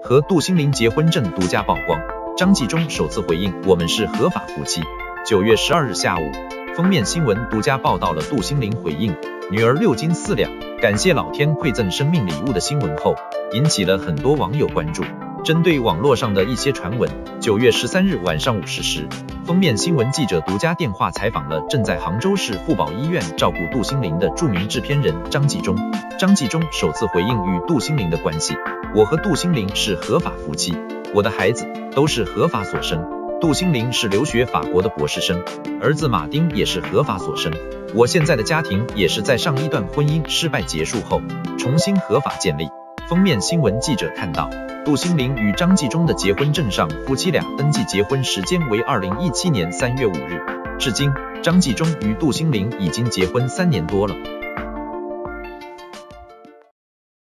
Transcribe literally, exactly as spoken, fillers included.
和杜心凌结婚证独家曝光，张纪中首次回应我们是合法夫妻。九月十二日下午，封面新闻独家报道了杜心凌回应女儿六斤四两，感谢老天馈赠生命礼物的新闻后，引起了很多网友关注。针对网络上的一些传闻，九月十三日晚上五时时，封面新闻记者独家电话采访了正在杭州市妇保医院照顾杜心凌的著名制片人张纪中。张纪中首次回应与杜心凌的关系：我和杜心凌是合法夫妻，我的孩子都是合法所生。杜心凌是留学法国的博士生，儿子马丁也是合法所生。我现在的家庭也是在上一段婚姻失败结束后重新合法建立。封面新闻记者看到，杜心凌与张纪中的结婚证上，夫妻俩登记结婚时间为二零一七年三月五日。至今，张纪中与杜心凌已经结婚三年多了。